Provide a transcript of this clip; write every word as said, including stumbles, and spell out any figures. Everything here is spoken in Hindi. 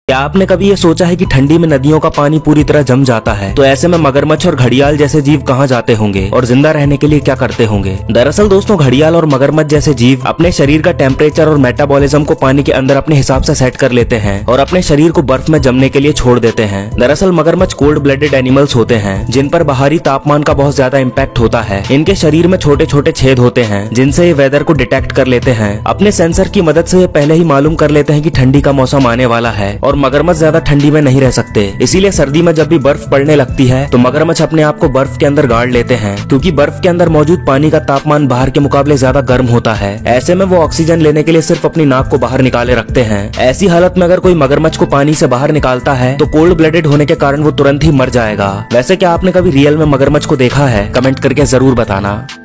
क्या आपने कभी ये सोचा है कि ठंडी में नदियों का पानी पूरी तरह जम जाता है, तो ऐसे में मगरमच्छ और घड़ियाल जैसे जीव कहाँ जाते होंगे और जिंदा रहने के लिए क्या करते होंगे। दरअसल दोस्तों, घड़ियाल और मगरमच्छ जैसे जीव अपने शरीर का टेम्परेचर और मेटाबॉलिज्म को पानी के अंदर अपने हिसाब से सेट कर लेते हैं और अपने शरीर को बर्फ में जमने के लिए छोड़ देते हैं। दरअसल मगरमच्छ कोल्ड ब्लडेड एनिमल्स होते हैं जिन पर बाहरी तापमान का बहुत ज्यादा इम्पैक्ट होता है। इनके शरीर में छोटे छोटे छेद होते हैं जिनसे ये वेदर को डिटेक्ट कर लेते हैं। अपने सेंसर की मदद से ये पहले ही मालूम कर लेते हैं कि ठंडी का मौसम आने वाला है और मगरमच्छ ज्यादा ठंडी में नहीं रह सकते। इसीलिए सर्दी में जब भी बर्फ पड़ने लगती है तो मगरमच्छ अपने आप को बर्फ के अंदर गाड़ लेते हैं, क्योंकि बर्फ के अंदर मौजूद पानी का तापमान बाहर के मुकाबले ज्यादा गर्म होता है। ऐसे में वो ऑक्सीजन लेने के लिए सिर्फ अपनी नाक को बाहर निकाले रखते हैं। ऐसी हालत में अगर कोई मगरमच्छ को पानी से बाहर निकालता है तो कोल्ड ब्लडेड होने के कारण वो तुरंत ही मर जाएगा। वैसे क्या आपने कभी रियल में मगरमच्छ को देखा है? कमेंट करके जरूर बताना।